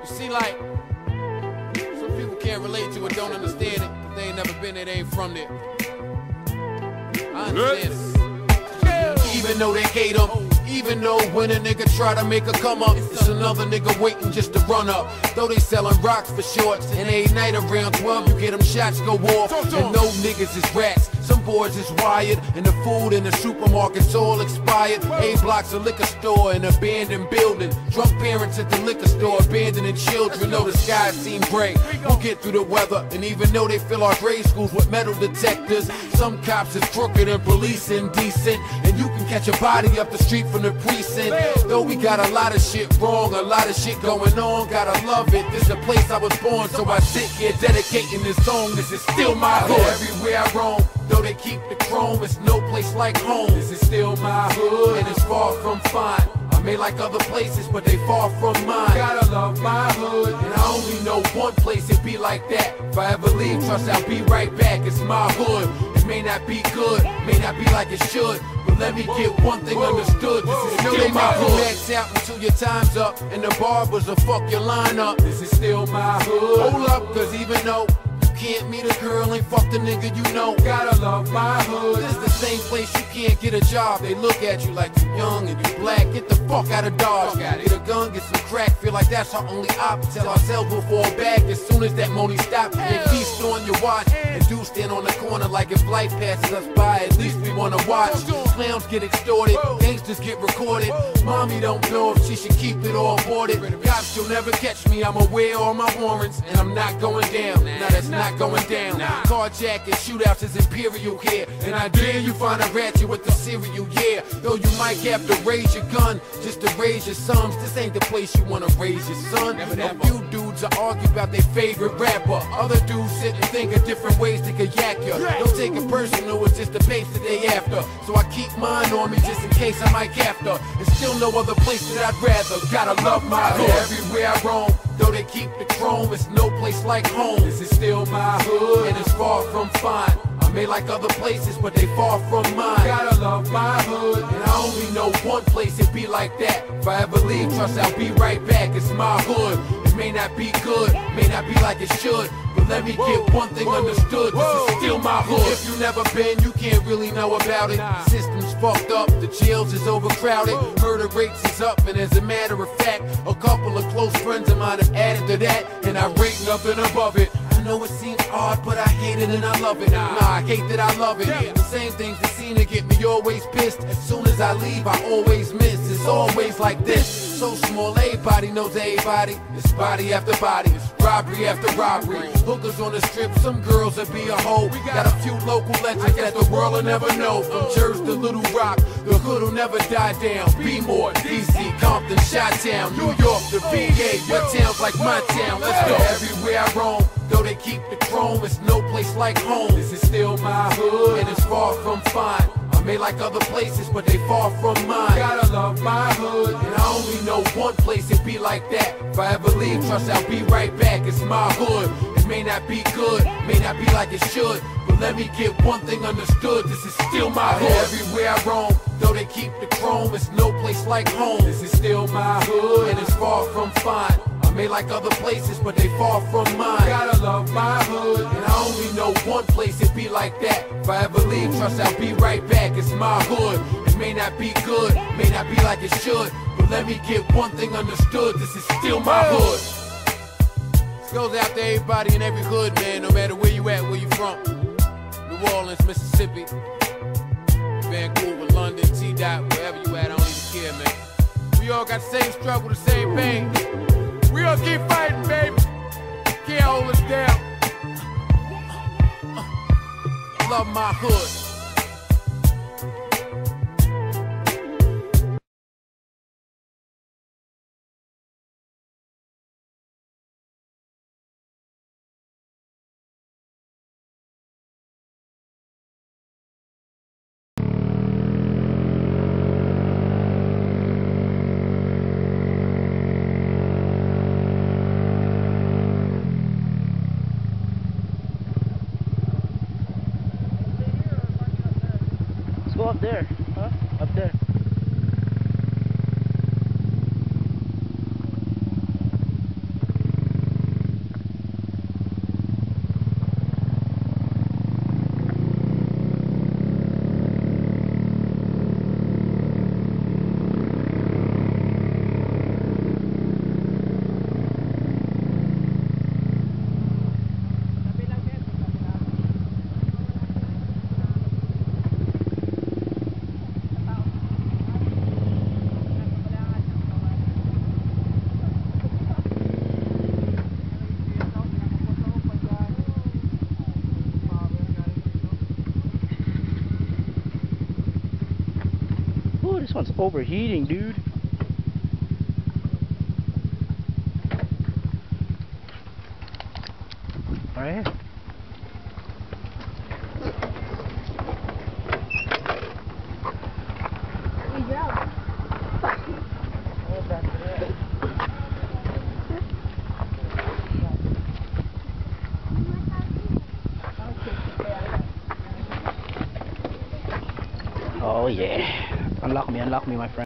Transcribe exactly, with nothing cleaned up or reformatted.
You see, like, some people can't relate to it, don't understand it, because they ain't never been there, they ain't from there. I understand it. Even though they hate them, even though when a nigga try to make a come up, it's another nigga waiting just to run up. Though they selling rocks for shorts, and every night around twelve you get them shots go off. And no niggas is rats, some boys is wired, and the food in the supermarket's all expired. A block's a liquor store, an abandoned building. Drunk parents at the liquor store, abandoning children. Though the skies seem gray, we'll get through the weather. And even though they fill our grade schools with metal detectors, some cops is crooked and police indecent, and you can catch a body up the street from the precinct. Though we got a lot of shit wrong, a lot of shit going on, gotta love it. This is the place I was born, so I sit here dedicating this song. This is still my hood. Everywhere I roam, though they keep the chrome, it's no place like home. This is still my hood, and it's far from fine. I may like other places, but they far from mine. Gotta love my hood, and I only know one place it be like that. If I ever leave, trust I'll be right back. It's my hood. It may not be good, may not be like it should, but let me get one thing understood. This is still my hood. Max out until your time's up, and the barbers will fuck your line up. This is still my hood. Hold up, cause even though can't meet a girl, ain't fuck the nigga you know. Gotta love my hood. This is the same place you can't get a job. They look at you like you young and you black. Get the fuck out of Dodge. Get a gun, get some crack. Feel like that's our only op. Tell ourselves we'll fall back as soon as that money stops. They feast on your watch and do stand on the corner like if life passes us by. At least we wanna watch. Clowns get extorted, gangsters get recorded. Mommy don't know if she should keep it all boarded. Cops will never catch me. I'm aware of all my warrants, and I'm not going down. Now that's not going down. Carjacking, shootouts is imperial here, and I dare you find a ratchet with the cereal, yeah. Though you might have to raise your gun just to raise your sons, this ain't the place you wanna raise your son. A few dudes are argue about their favorite rapper. Other dudes sit and think of different ways they could yak ya. Don't take it personal, it's just the pace that they after. So I keep mine on me just in case I might have to. There's still no other place that I'd rather. Gotta love my hood. Everywhere I roam, though they keep the chrome, it's no place like home. This is still my hood, and it's far from fine. I may like other places, but they far from mine. Gotta love my hood, and I only know one place it be like that. If I ever leave, trust I'll be right back. It's my hood. It may not be good, may not be like it should, but let me get one thing understood. This is still my hood. If you never been, you can't really know about it. The system's fucked up, the jails is overcrowded, murder rates is up, and as a matter of fact, a couple of close friends of mine have added to that, and I rate nothing above it. I know it seems odd, but I hate it and I love it. Nah, I hate that I love it. The same things that seem to get me always pissed. As soon as I leave, I always miss. It's always like this. So small, everybody knows everybody. It's body after body, it's robbery after robbery. Hookers on the strip, some girls that be a hoe. Got a few local legends that the world will never know. From Jersey to Little Rock, the hood will never die down. B-More, D C, Compton, Chi-Town, New York, the V A. Your town's like my town, let's go. Everywhere I roam, though they keep the chrome, it's no place like home. This is still my hood, and it's far from fine. I may like other places, but they far from mine. Gotta love my hood, and I only know one place it be like that. If I ever leave, trust I'll be right back. It's my hood. It may not be good, may not be like it should, but let me get one thing understood. This is still my hood. Everywhere I roam, though they keep the chrome, it's no place like home. This is still my hood, and it's far from fine. I may like other places, but they far from mine. Gotta love my hood, and I only know one place it be like that. If I ever leave, trust I'll be right back. It's my hood. It may not be good, may not be like it should, but let me get one thing understood. This is still my hood. This goes out to everybody in every hood, man, no matter where you at, where you from. New Orleans, Mississippi, Vancouver, London, T-Dot, wherever you at, I don't even care, man. We all got the same struggle, the same pain. We all keep fighting, baby. Can't hold us down. Love my hood. one's overheating, dude. Right here. Good job. Oh yeah. Unlock me, unlock me, my friend.